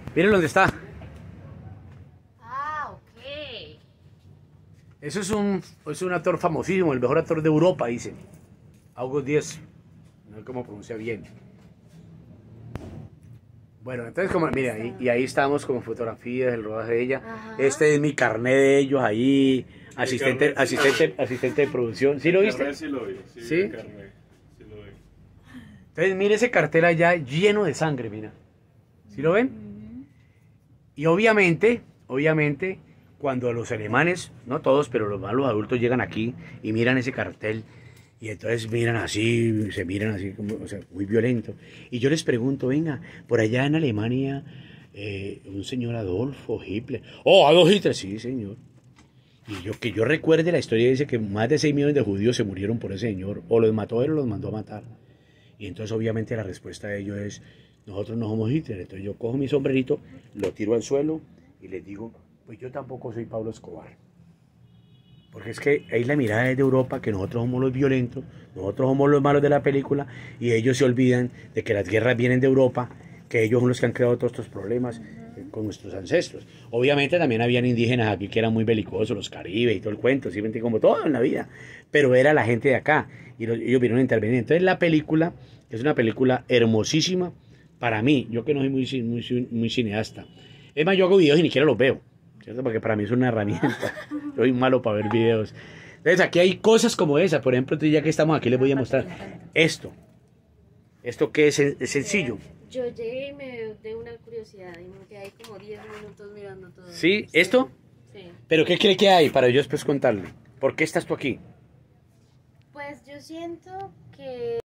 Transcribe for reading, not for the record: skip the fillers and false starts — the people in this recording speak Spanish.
Miren dónde está. Ah, ok. Eso es un actor famosísimo, el mejor actor de Europa, dicen. August Diez. No sé cómo pronuncia bien. Bueno, entonces, como, mira, y ahí estamos con fotografías del rodaje de ella. Ajá. Este es mi carnet de ellos ahí, asistente de producción. ¿Sí lo viste? Carnet sí lo vi, ¿Sí? el carnet, sí lo vi. Entonces, mire ese cartel allá lleno de sangre, mira. ¿Sí lo ven? Y obviamente, cuando los alemanes, no todos, pero los malos adultos llegan aquí y miran ese cartel, y entonces miran así, se miran así, como, o sea, muy violento. Y yo les pregunto, venga, por allá en Alemania, un señor Adolfo Hitler. Oh, Adolf Hitler, sí, señor. Y que yo recuerde, la historia dice que más de 6 millones de judíos se murieron por ese señor. O los mató él o los mandó a matar. Y entonces obviamente la respuesta de ellos es, nosotros no somos Hitler. Entonces yo cojo mi sombrerito, lo tiro al suelo y les digo, pues yo tampoco soy Pablo Escobar. Porque es que ahí la mirada es de Europa, que nosotros somos los violentos, nosotros somos los malos de la película, y ellos se olvidan de que las guerras vienen de Europa, que ellos son los que han creado todos estos problemas con nuestros ancestros. Obviamente también habían indígenas aquí que eran muy belicosos, los caribes y todo el cuento, ¿sí? Como todo en la vida, pero era la gente de acá, y ellos vinieron a intervenir. Entonces la película es una película hermosísima para mí, yo que no soy muy cineasta. Es más, yo hago videos y ni siquiera los veo, ¿cierto? Porque para mí es una herramienta. Soy malo para ver videos. Entonces aquí hay cosas como esa. Por ejemplo, ya que estamos aquí les voy a mostrar esto. Esto que es sencillo. Yo llegué y me dio una curiosidad y me quedé ahí como 10 minutos mirando todo. ¿Sí? ¿Esto? Sí. ¿Pero qué cree que hay para yo después contarle? ¿Por qué estás tú aquí? Pues yo siento que